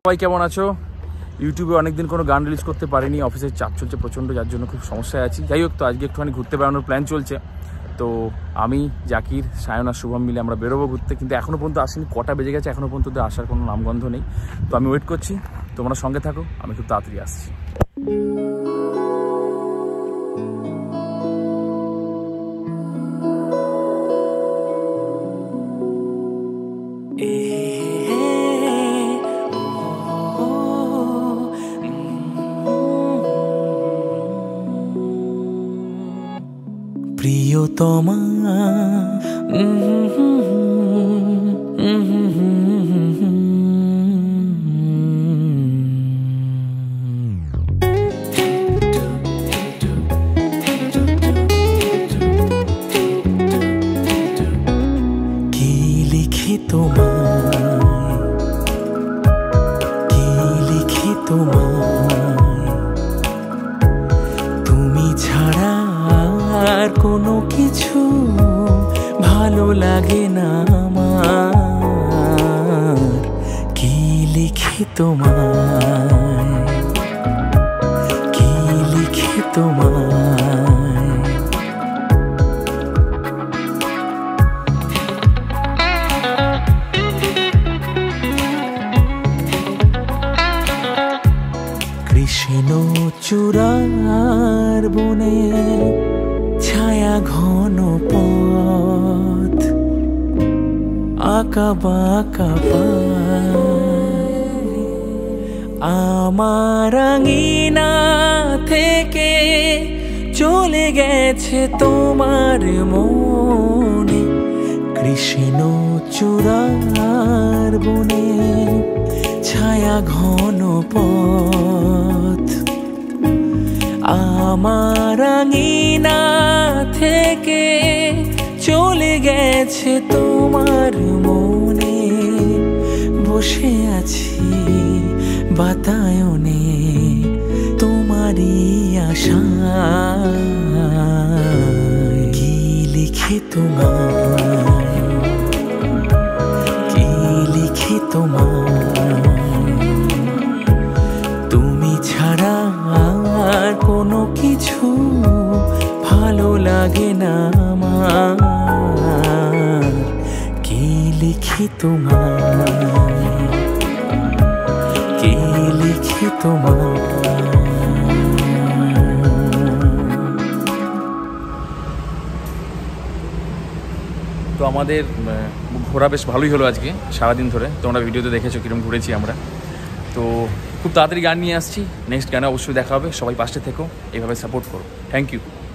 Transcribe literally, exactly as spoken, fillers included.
সবাই কেমন আছো? ইউটিউবে অনেকদিন কোনো গান রিলিজ করতে পারিনি, অফিসের চাপ চলছে প্রচণ্ড, যার জন্য খুব সমস্যায় আছি। যাই হোক, তো আজকে একটুখানি ঘুরতে বেড়ানোর প্ল্যান চলছে। তো আমি, জাকির, সায়ন আর শুভম মিলে আমরা বেরোবো ঘুরতে, কিন্তু এখনও পর্যন্ত আসেনি। কটা বেজে গেছে, এখনও পর্যন্ত আসার কোনো নামগন্ধ নেই। তো আমি ওয়েট করছি, তোমরা সঙ্গে থাকো, আমি খুব তাড়াতাড়ি আসছি। প্রিয়তমা কি লিখি তোমায়, কি লিখি তোমায়, তুমি ছাড়া আর কোনো কিছু ভালো লাগে না আমার। কি লিখি তোমায়, কি লিখি তোমায়, কৃষ্ণ চূড়ার বনে ছায়া ঘন পথ, আঁকা বাঁকা আমার আঙিনা থেকে চলে গেছে তোমার মনে। কৃষ্ণ চূড়ার বনে ছায়া ঘন পথ, আমার আঙিনা থেকে চলে গেছে তোমার মনে। বসে আছি বাতায়নে তোমারই আশায়। কি লিখি তোমায়, কি লিখি তোমায়, তুমি ছাড়া আর কোনো কিছু ভালো লাগে না আমার। কি লিখি তোমায়, কি লিখি তোমায়। তো আমাদের ঘোরা বেশ ভালোই হলো আজকে সারাদিন ধরে। তোমরা ভিডিওতে দেখেছো কীরকম ঘুরেছি আমরা। তো খুব তাড়াতাড়ি গান নিয়ে আসছি, নেক্সট গানে অবশ্যই দেখা হবে। সবাই পাশে থেকো, এইভাবে সাপোর্ট করো। Thank you.